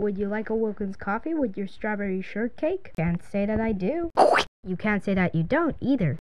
Would you like a Wilkins coffee with your strawberry shortcake? Can't say that I do. You can't say that you don't either.